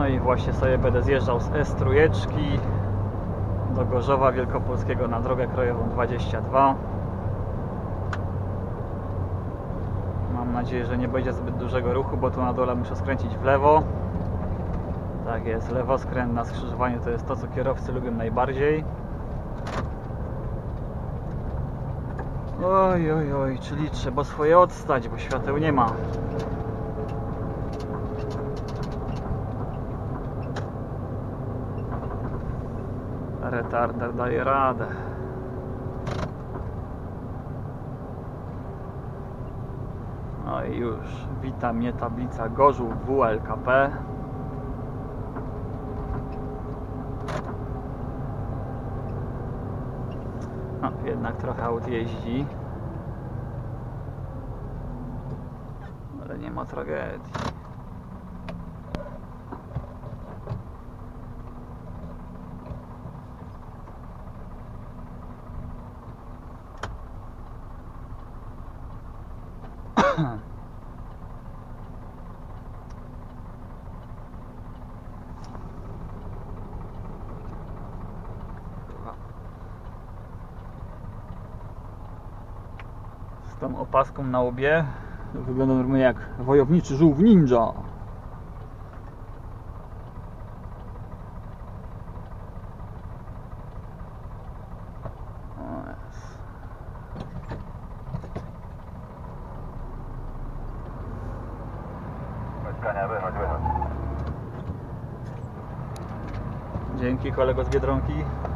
No i właśnie sobie będę zjeżdżał z S3 do Gorzowa Wielkopolskiego na drogę krajową 22. Mam nadzieję, że nie będzie zbyt dużego ruchu, bo tu na dole muszę skręcić w lewo. Tak jest, lewoskręt na skrzyżowaniu to jest to, co kierowcy lubią najbardziej. Oj, oj, oj, czyli trzeba swoje odstać, bo świateł nie ma. Retarder daje radę. No i już wita mnie tablica Gorzów WLKP. No, jednak trochę aut jeździ, ale nie ma tragedii. Z tą opaską na łbie wygląda normalnie jak wojowniczy żółw ninja. Wychodź. Dzięki, kolego z Biedronki.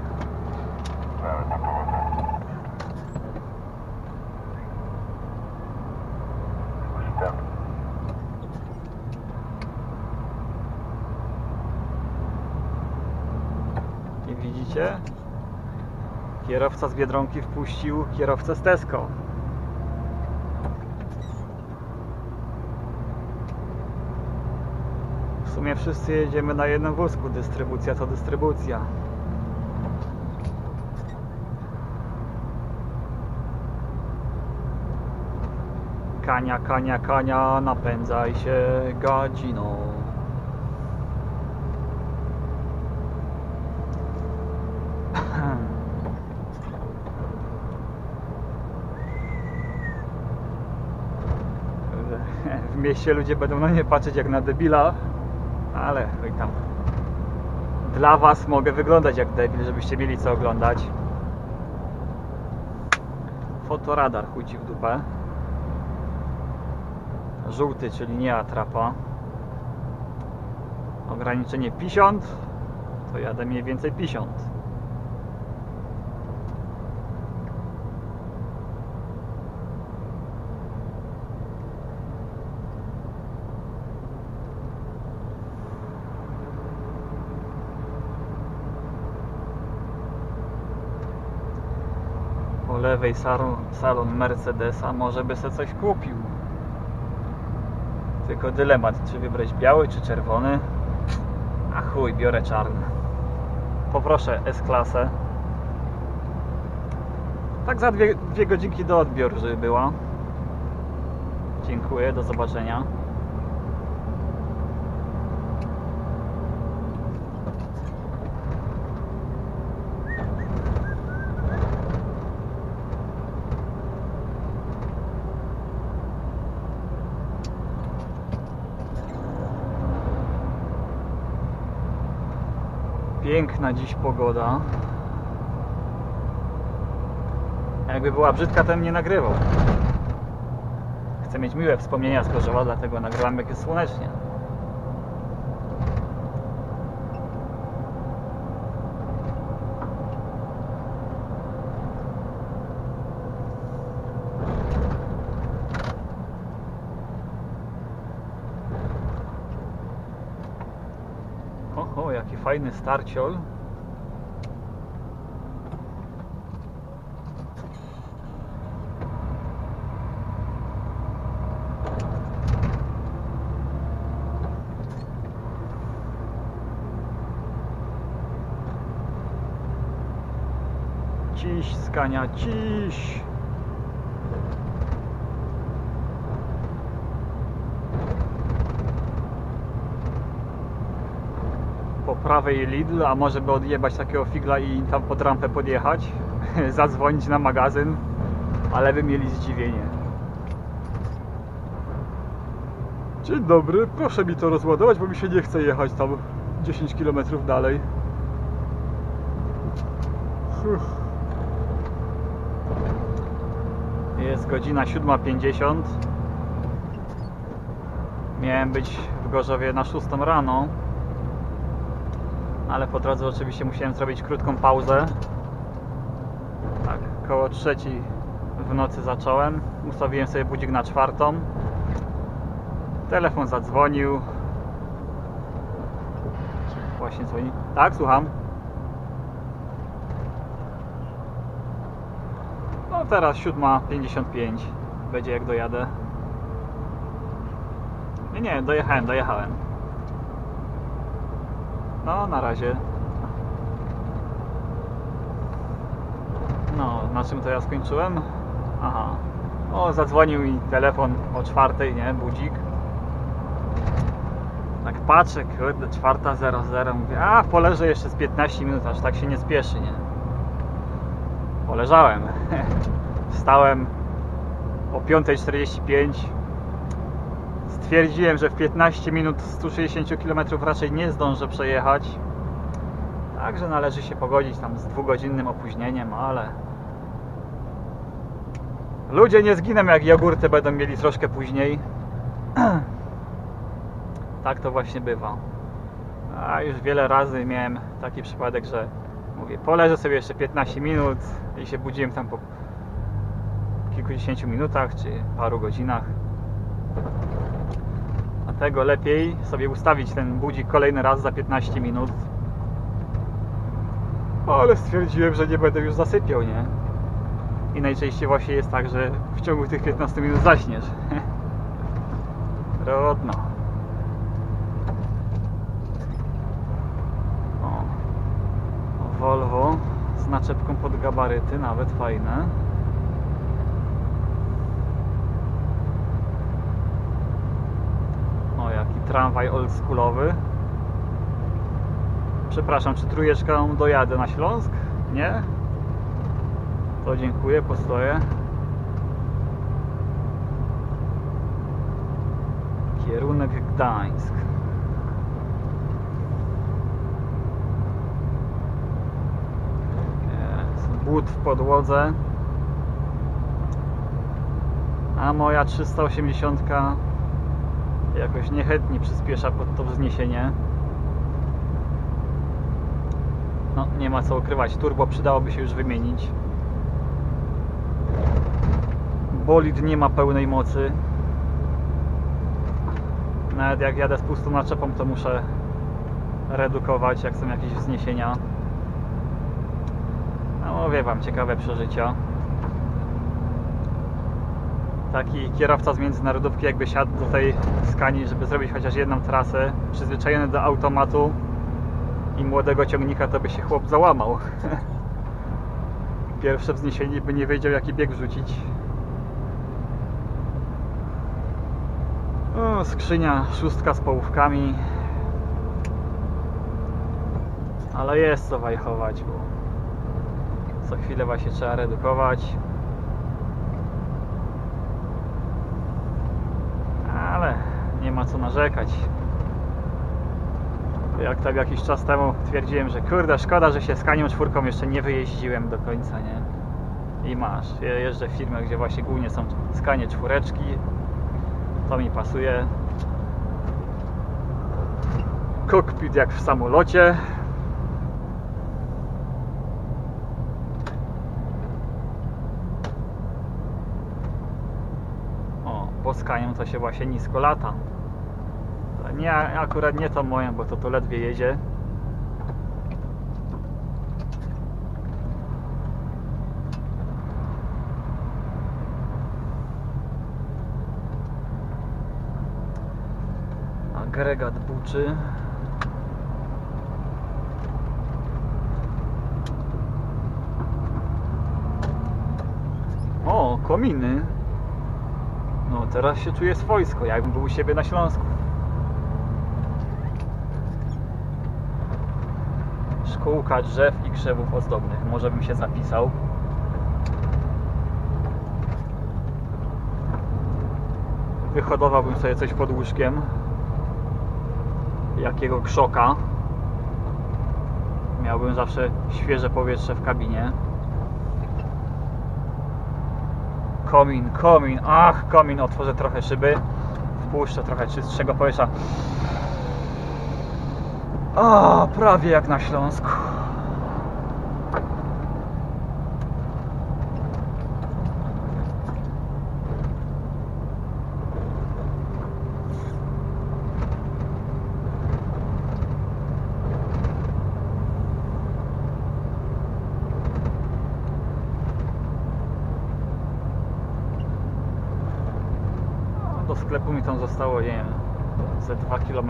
I widzicie? Kierowca z Biedronki wpuścił kierowcę z Tesco. W sumie wszyscy jedziemy na jednym wózku. Dystrybucja to dystrybucja. Kania, kania, kania, napędzaj się gadzino. W mieście ludzie będą na mnie patrzeć jak na debila, ale chuj tam. Dla was mogę wyglądać jak debil, żebyście mieli co oglądać. Fotoradar, chuj ci w dupę. Żółty, czyli nie atrapa. Ograniczenie 50, to jadę mniej więcej 50. Po lewej salon Mercedesa, może by se coś kupił. Tylko dylemat, czy wybrać biały, czy czerwony. A chuj, biorę czarny. Poproszę S-klasę. Tak za dwie godzinki do odbioru, żeby była. Dziękuję, do zobaczenia. Piękna dziś pogoda. Jakby była brzydka, to bym nie nagrywał. Chcę mieć miłe wspomnienia z Gorzowa, dlatego nagrywam jak jest słonecznie. Oho, jaki fajny starciol. Ciś, Skania, ciś. prawej Lidl, a może by odjebać takiego figla i tam pod rampę podjechać, zadzwonić na magazyn, ale by mieli zdziwienie. Dzień dobry, proszę mi to rozładować, bo mi się nie chce jechać tam 10 km dalej. Jest godzina 7:50. Miałem być w Gorzowie na 6 rano, ale po drodze oczywiście musiałem zrobić krótką pauzę. Tak, koło 3 w nocy zacząłem. Ustawiłem sobie budzik na 4. Telefon zadzwonił. Właśnie dzwoni. Tak, słucham. No teraz 7:55. Będzie jak dojadę. Nie, dojechałem. No, na razie. No, na czym to ja skończyłem? Aha. O, zadzwonił mi telefon o 4, nie? Budzik. Tak patrzę, kurde, 4:00. Mówię, a poleżę jeszcze z 15 minut, aż tak się nie spieszy, nie? Poleżałem. Wstałem o 5:45. Stwierdziłem, że w 15 minut 160 km raczej nie zdążę przejechać. Także należy się pogodzić tam z 2-godzinnym opóźnieniem, ale ludzie nie zginą, jak jogurty będą mieli troszkę później. Tak to właśnie bywa. A już wiele razy miałem taki przypadek, że mówię, poleżę sobie jeszcze 15 minut i się budziłem tam po kilkudziesięciu minutach czy paru godzinach. Dlatego lepiej sobie ustawić ten budzik kolejny raz za 15 minut. Ale stwierdziłem, że nie będę już zasypiał, nie? I najczęściej właśnie jest tak, że w ciągu tych 15 minut zaśniesz. Trudno. O, Volvo z naczepką pod gabaryty, nawet fajne. O, jaki tramwaj oldschoolowy. Przepraszam, czy trójeczką dojadę na Śląsk? Nie? To dziękuję, postoję. Kierunek Gdańsk. Jest but w podłodze. A moja 380 jakoś niechętnie przyspiesza pod to wzniesienie. No, nie ma co ukrywać. Turbo przydałoby się już wymienić. Bolid nie ma pełnej mocy. Nawet jak jadę z pustą naczepą, to muszę redukować, jak są jakieś wzniesienia. No, mówię wam, ciekawe przeżycia. Taki kierowca z międzynarodówki jakby siadł do tej Scanii, żeby zrobić chociaż jedną trasę, przyzwyczajony do automatu i młodego ciągnika, to by się chłop załamał. Pierwsze wzniesienie by nie wiedział, jaki bieg wrzucić. O, skrzynia 6 z połówkami. Ale jest co wajchować, bo co chwilę właśnie trzeba redukować. Ale nie ma co narzekać. Jak tam jakiś czas temu twierdziłem, że kurde, szkoda, że się Scanią 4 jeszcze nie wyjeździłem do końca, nie? I masz, ja jeżdżę w firmach, gdzie właśnie głównie są Scanie 4. To mi pasuje. Kokpit jak w samolocie. O, po Scanią to się właśnie nisko lata. Nie, akurat nie tą moją, bo to ledwie jedzie. Agregat buczy. O, kominy. No teraz się czuję swojsko, jakbym był u siebie na Śląsku. Szkółka drzew i krzewów ozdobnych. Może bym się zapisał. Wyhodowałbym sobie coś pod łóżkiem. Jakiego krzoka. Miałbym zawsze świeże powietrze w kabinie. Komin. Ach, komin. Otworzę trochę szyby. Wpuszczę trochę czystszego powietrza. O, prawie jak na Śląsku. Do sklepu mi tam zostało, nie wiem, ze 2 km.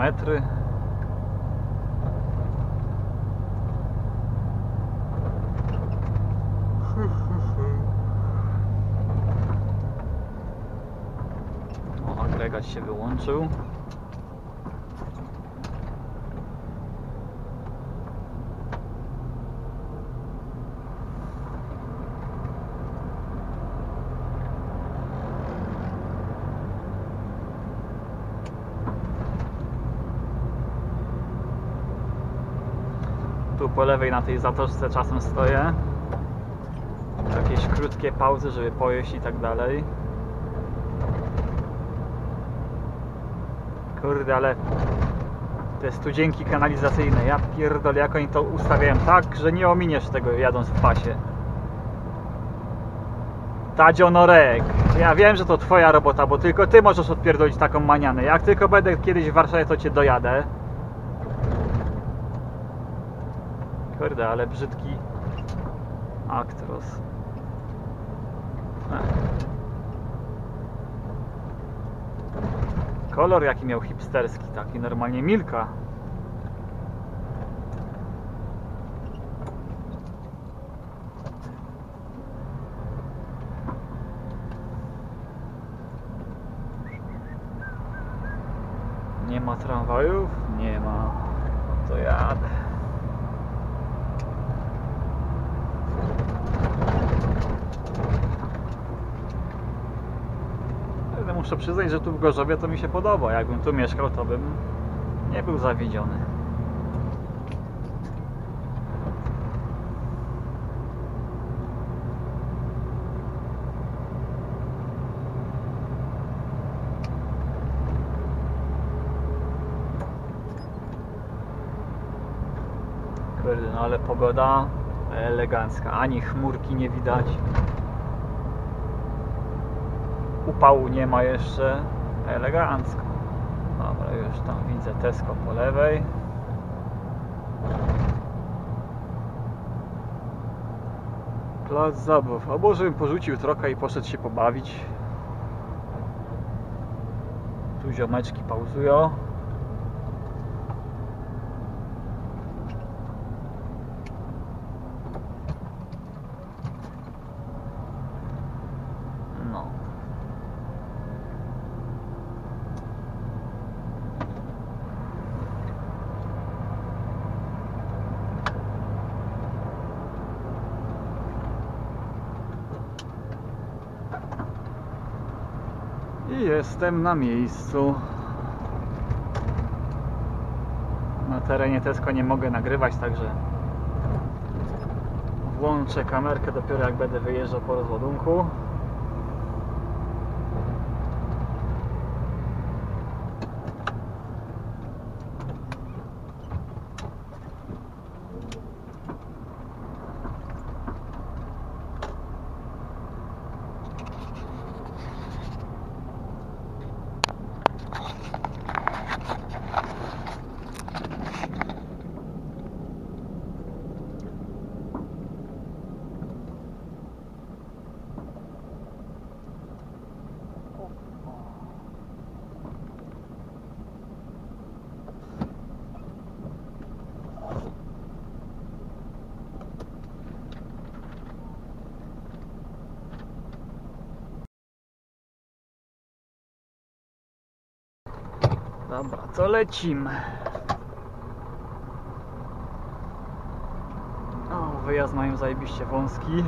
O, agregat się wyłączył. Tu po lewej na tej zatoczce czasem stoję. Jakieś krótkie pauzy, żeby pojeść i tak dalej. Kurde, ale te studzienki kanalizacyjne, ja pierdolę, jak oni to ustawiają tak, że nie ominiesz tego jadąc w pasie. Tadzio Norek, ja wiem, że to twoja robota, bo tylko ty możesz odpierdolić taką manianę. Jak tylko będę kiedyś w Warszawie, to cię dojadę. Kurde, ale brzydki Actros. Kolor jaki miał hipsterski, taki normalnie Milka. Nie ma tramwajów? Nie ma. No to jadę. Muszę przyznać, że tu w Gorzowie to mi się podoba. Jakbym tu mieszkał, to bym nie był zawiedziony. Kurde, no ale pogoda elegancka. Ani chmurki nie widać. Upału nie ma jeszcze, elegancko. Dobra, już tam widzę Tesco po lewej. Plac zabaw. A może bym porzucił trochę i poszedł się pobawić. Tu ziomeczki pauzują. I jestem na miejscu. Na terenie Tesco nie mogę nagrywać, także włączę kamerkę dopiero jak będę wyjeżdżał po rozładunku. Dobra, to lecimy. wyjazd mają zajebiście wąski.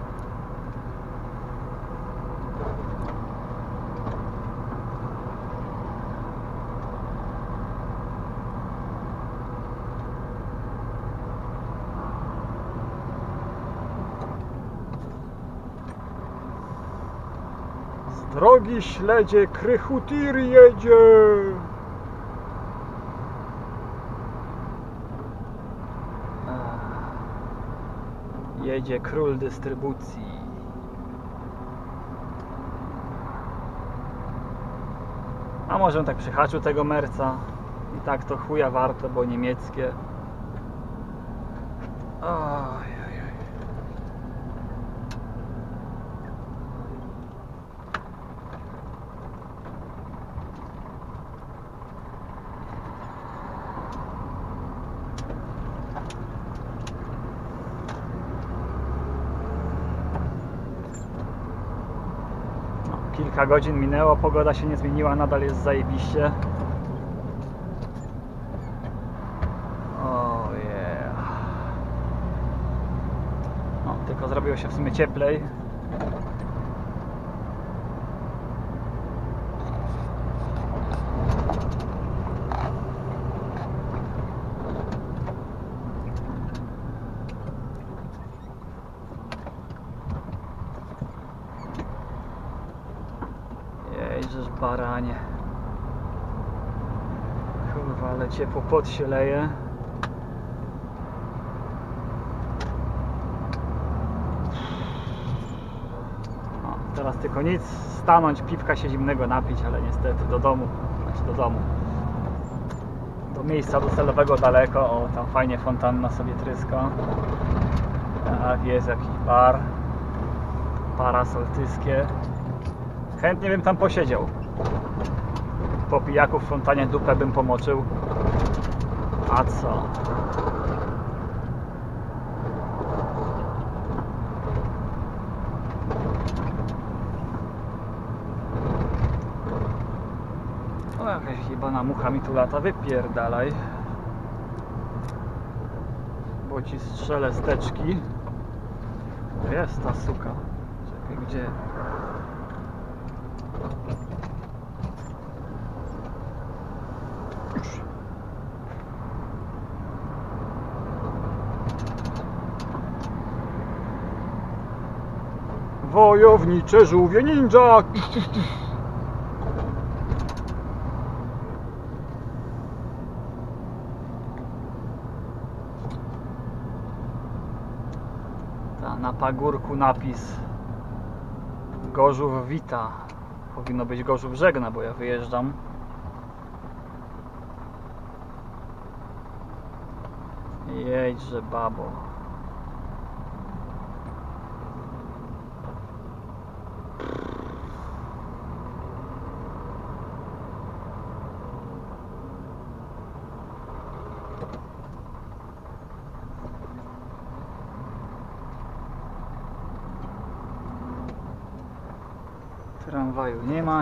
Z drogi śledzie krychu tir jedzie. Jedzie król dystrybucji. A może on tak przyhaczył tego Merca. I tak to chuja warto, bo niemieckie. Oj. Kilka godzin minęło, pogoda się nie zmieniła, nadal jest zajebiście. Oh yeah. No, tylko zrobiło się w sumie cieplej. Jeżdżesz baranie. Kurwa, ale ciepło, pot się leje. No, teraz tylko nic, stanąć, piwka się zimnego napić, ale niestety do domu, do miejsca docelowego daleko. O, tam fajnie fontanna sobie tryska. Tak, jest jakiś bar, parasol tyskie. Chętnie bym tam posiedział. Po pijaku w fontanie dupę bym pomoczył. A co? O, jakaś jebana mucha mi tu lata. Wypierdalaj. Bo ci strzelę steczki. Jest ta suka. Czekaj, gdzie? Wojownicze żółwie ninja! Na pagórku napis Gorzów wita. Powinno być Gorzów żegna, bo ja wyjeżdżam. Jedźże, babo. Tramwaju nie ma.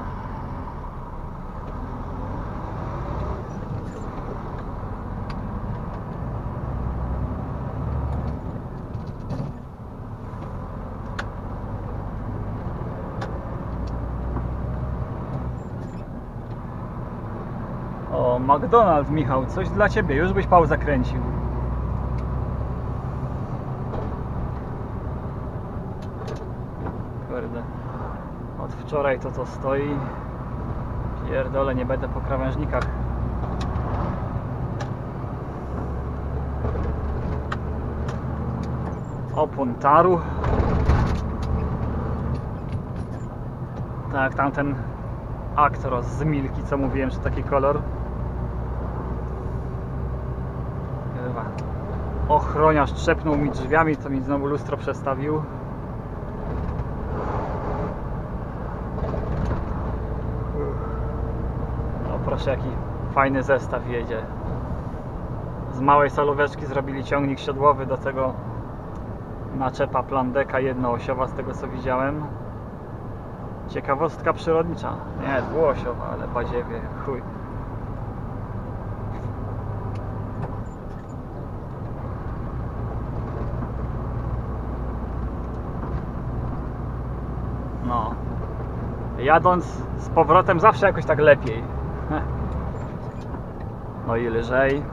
O, McDonald's, Michał, coś dla Ciebie, już byś Paul zakręcił. Kurde. Od wczoraj to stoi. Pierdolę, nie będę po krawężnikach. Opon taru. Tak, tamten Actros z Milki, co mówiłem, że taki kolor. Chyba. Ochroniarz trzepnął mi drzwiami, to mi znowu lustro przestawił. O, proszę, jaki fajny zestaw jedzie. Z małej salóweczki zrobili ciągnik siodłowy, do tego naczepa plandeka jednoosiowa, z tego co widziałem. Ciekawostka przyrodnicza. Nie, dwuosiowa, ale badziewie, chuj. Jadąc z powrotem zawsze jakoś tak lepiej. No i lżej.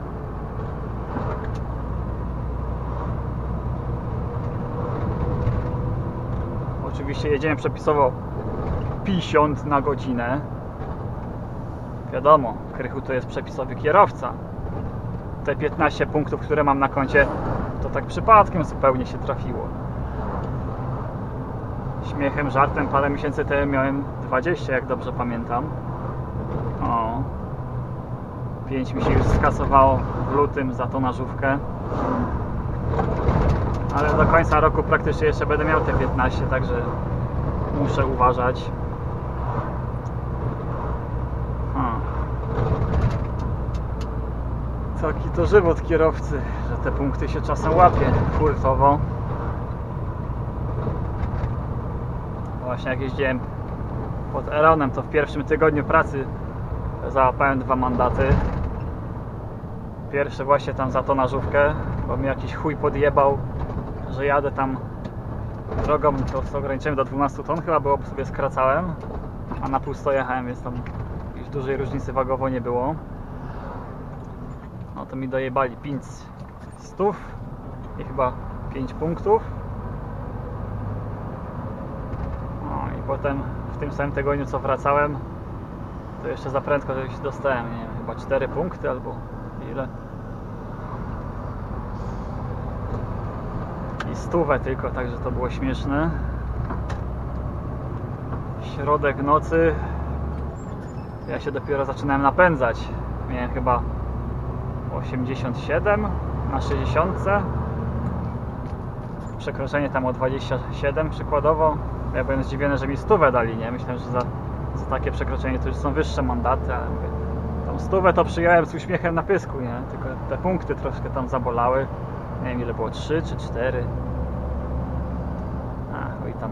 Oczywiście jedziemy przepisowo 50 na godzinę. Wiadomo, Krychu to jest przepisowy kierowca. Te 15 punktów, które mam na koncie, to tak przypadkiem zupełnie się trafiło. Śmiechem, żartem parę miesięcy temu miałem 20, jak dobrze pamiętam. O, 5 mi się już skasowało w lutym za tonażówkę. Ale do końca roku praktycznie jeszcze będę miał te 15, także muszę uważać. Taki to żywot kierowcy, że te punkty się czasem łapie hurtowo. Właśnie jak jeździłem pod Eronem, to w pierwszym tygodniu pracy załapałem 2 mandaty. Pierwszy właśnie tam za tonażówkę, bo mi jakiś chuj podjebał, że jadę tam drogą, to ograniczyłem do 12 ton chyba było, bo sobie skracałem, a na pusto jechałem, więc tam już dużej różnicy wagowo nie było. No to mi dojebali 5 stów i chyba 5 punktów. No i potem w tym samym tygodniu co wracałem, to jeszcze za prędko się dostałem, nie wiem, chyba 4 punkty albo ile. I 100 tylko, także to było śmieszne. Środek nocy, ja się dopiero zaczynałem napędzać. Miałem chyba 87 na 60. Przekroczenie tam o 27 przykładowo. Ja byłem zdziwiony, że mi 100 dali, nie? Myślałem, że za takie przekroczenie to już są wyższe mandaty, ale mówię, tą 100 to przyjąłem z uśmiechem na pysku, nie? Tylko te punkty troszkę tam zabolały. Nie wiem ile było, 3 czy 4. Oj tam.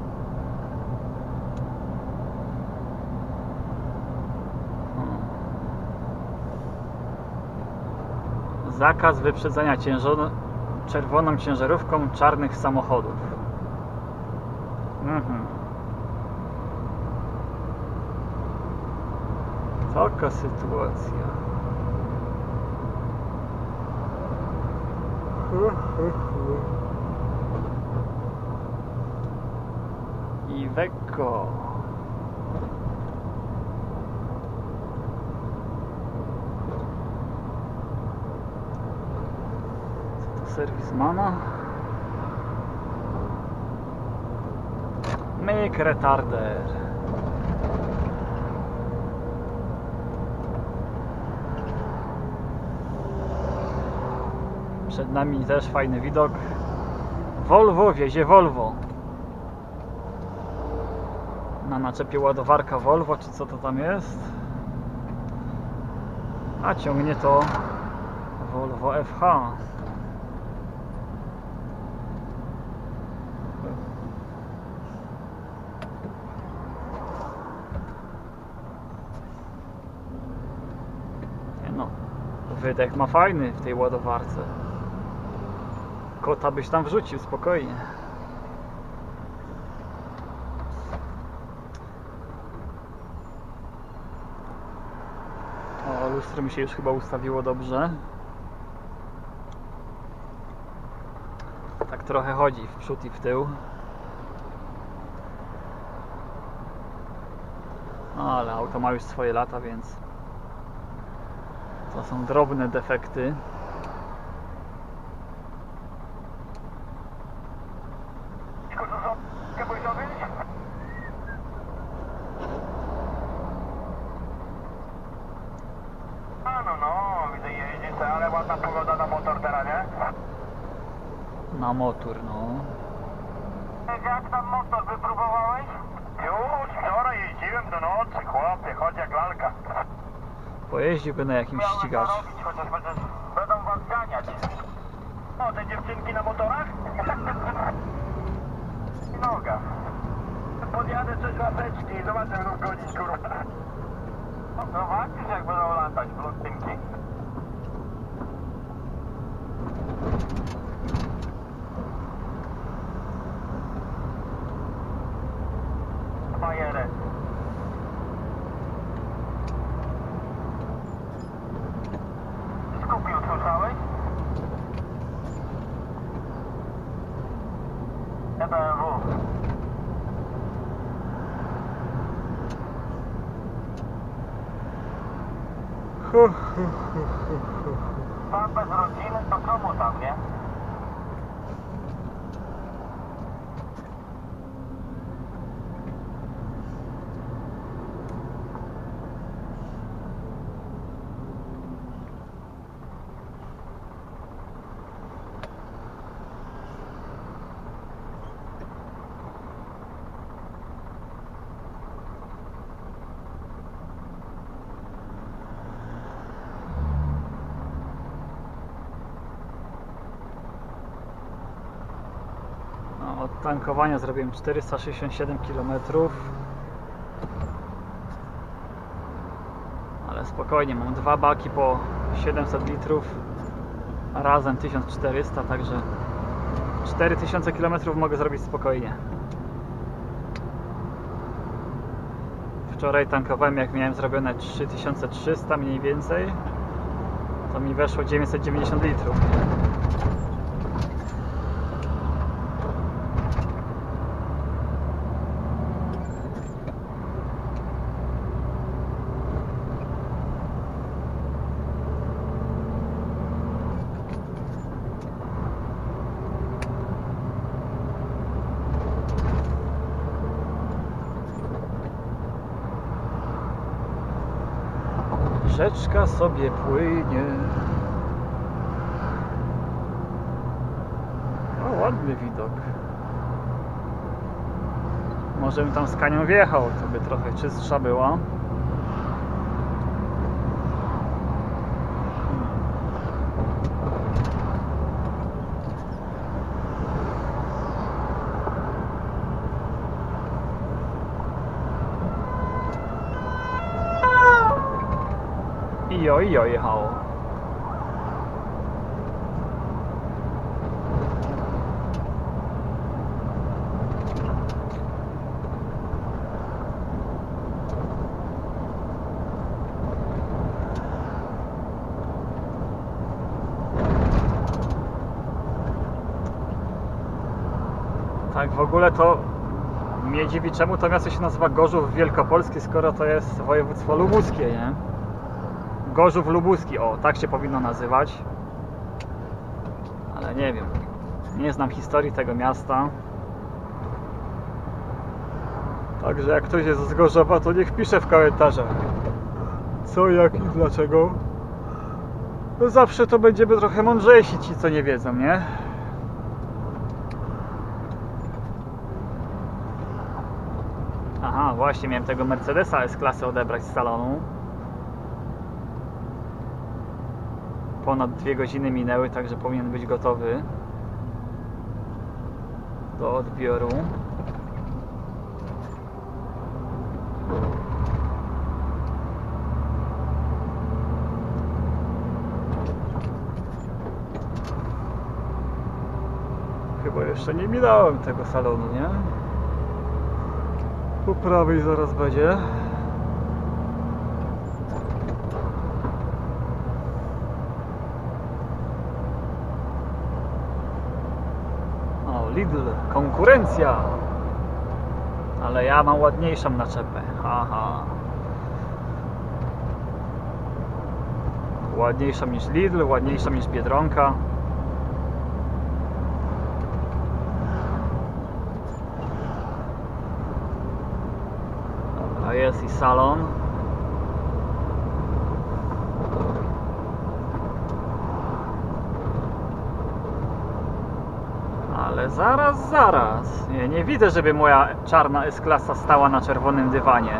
Zakaz wyprzedzania czerwoną ciężarówką czarnych samochodów. Taka sytuacja. Iveco. Serwismana. Myk retarder. Przed nami też fajny widok. Volvo wiezie Volvo. Na naczepie ładowarka Volvo, czy co to tam jest? A ciągnie to Volvo FH. No, wydech ma fajny w tej ładowarce. Kota byś tam wrzucił spokojnie. O, lustro mi się już chyba ustawiło dobrze. Tak trochę chodzi w przód i w tył. No, ale auto ma już swoje lata, więc to są drobne defekty. Widzę jeździć, ale ładna pogoda na motor teraz, nie? Na motor, no. Jak tam motor wypróbowałeś? Już wczoraj jeździłem do nocy, chłopie, chodź jak lalka. Pojeździłby na jakimś ścigaczu. Chociaż będą was ganiać. O, te dziewczynki na motorach? Noga. Podjadę coś łapeczki i zobaczę, jak godzić, kurwa. Zobaczysz, jak będą latać blondynki. Bajerę. Pan bez rodziny, to komu tam, nie? Od tankowania zrobiłem 467 km, ale spokojnie, mam dwa baki po 700 litrów, a razem 1400, także 4000 km mogę zrobić spokojnie. Wczoraj tankowałem, jak miałem zrobione 3300 mniej więcej, to mi weszło 990 litrów. Rzeczka sobie płynie. O, ładny widok. Może bym tam z Kanią wjechał, to by trochę czystsza była. Ijo, ijo jechało. Tak w ogóle to mnie dziwi, czemu to miasto się nazywa Gorzów Wielkopolski, skoro to jest województwo lubuskie, nie? Gorzów Lubuski, o, tak się powinno nazywać. Ale nie wiem. Nie znam historii tego miasta. Także jak ktoś jest z Gorzowa, to niech pisze w komentarzach. Co, jak i dlaczego. No zawsze to będziemy trochę mądrzejsi ci, co nie wiedzą, nie? Aha, właśnie miałem tego Mercedesa S-klasy odebrać z salonu. Ponad 2 godziny minęły, także powinien być gotowy do odbioru. Chyba jeszcze nie minąłem tego salonu, nie? Po prawej zaraz będzie. Lidl, konkurencja. Ale ja mam ładniejszą naczepę. Haha. Ładniejszą niż Lidl, ładniejszą niż Biedronka. Dobra, jest i salon. Ale zaraz. Nie widzę, żeby moja czarna S-klasa stała na czerwonym dywanie.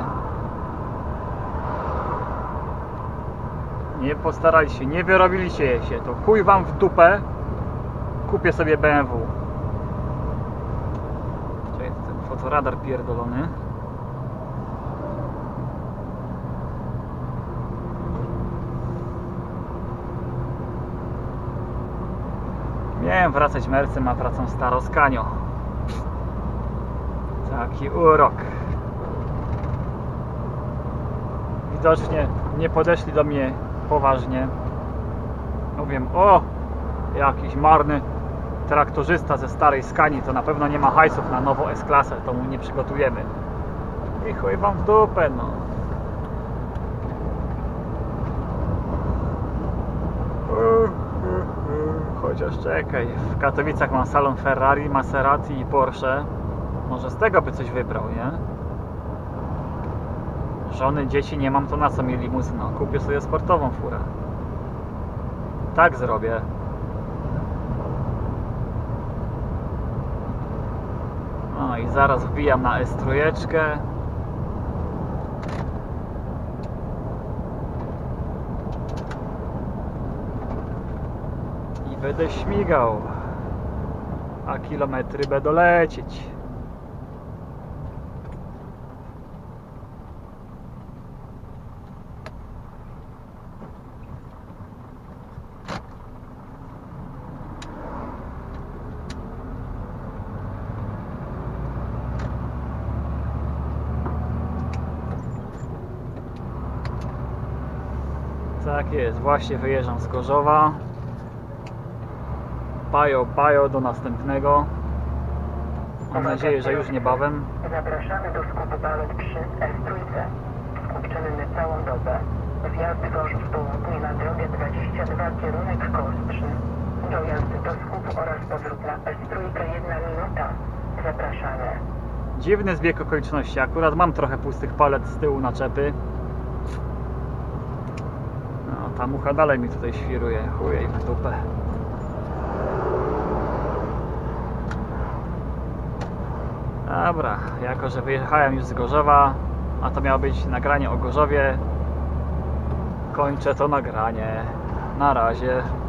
Nie postarali się, nie wyrobiliście się. To chuj wam w dupę. Kupię sobie BMW. Czekaj, ten fotoradar pierdolony. Miałem wracać Mercem, a wracam staro z Kanią. Taki urok. Widocznie nie podeszli do mnie poważnie. Mówię, o, jakiś marny traktorzysta ze starej Skanii, to na pewno nie ma hajsów na nową S-klasę, to mu nie przygotujemy. I chuj wam w dupę, no. Chociaż czekaj, w Katowicach mam salon Ferrari, Maserati i Porsche. Może z tego by coś wybrał, nie? Żony, dzieci nie mam, to na co mi limuzyna? Kupię sobie sportową furę. Tak zrobię. No i zaraz wbijam na S3. I będę śmigał. A kilometry będą lecieć. Tak jest, właśnie wyjeżdżam z Gorzowa. Pajo do następnego. Mam nadzieję, że już niebawem. Zapraszamy do skupu palet przy S3. Skup czynny całą dobę. Wjazd Gorzów Południe na drogę 22, kierunek Kostrzyn. Dojazd do skupu oraz powrót na S3 1 minuta. Zapraszamy. Dziwny zbieg okoliczności. Akurat mam trochę pustych palet z tyłu naczepy. No, ta mucha dalej mi tutaj świruje. Chujej w dupę. Dobra, jako że wyjechałem już z Gorzowa, a to miało być nagranie o Gorzowie, kończę to nagranie. Na razie.